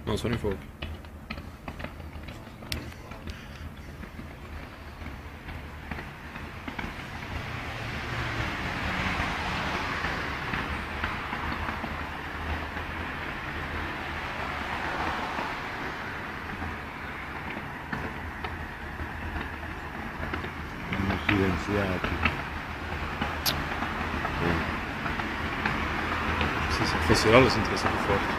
No, sono i fuochi. Sono silenziati. Sì, sì, il festival lo sentiresti più forte.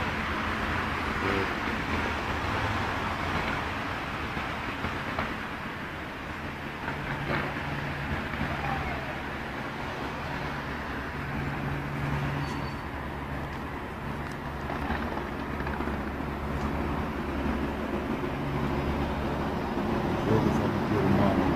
Solo che fanno più rumore.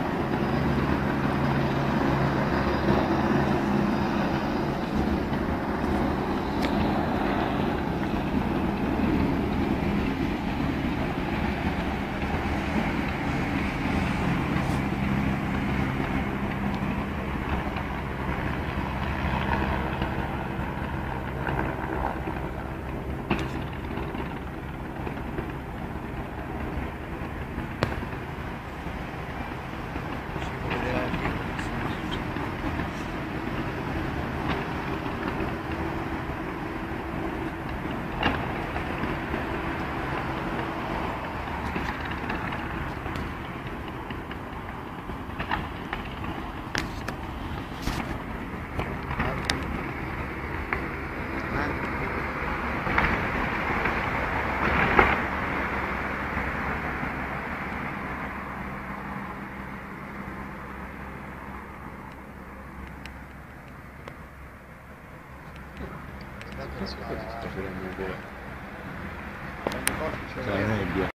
Penso che sta facendo un po'. La nebbia.